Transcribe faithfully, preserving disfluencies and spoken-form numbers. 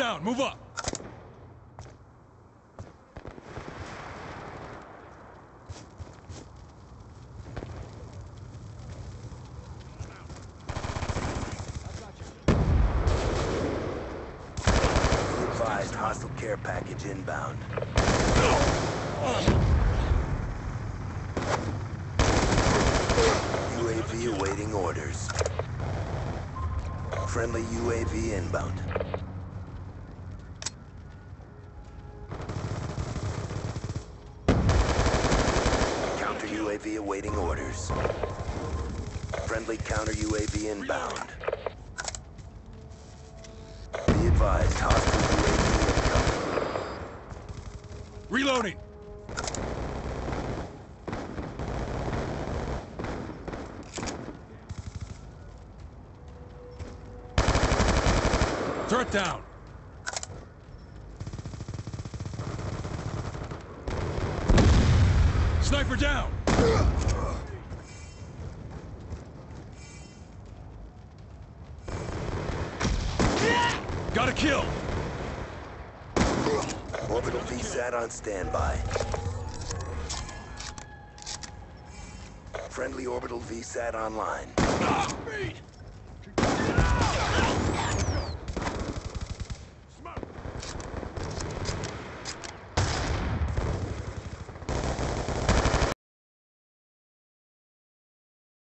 down. Move up. Advised, hostile care package inbound. U A V awaiting orders. Friendly U A V inbound. Counter U A V awaiting orders. Friendly counter U A V inbound. Be advised, hostile U A V incoming. Reloading. Threat down. Sniper down. Got a kill. Orbital V SAT on standby. Friendly orbital V SAT online. Ah, meat.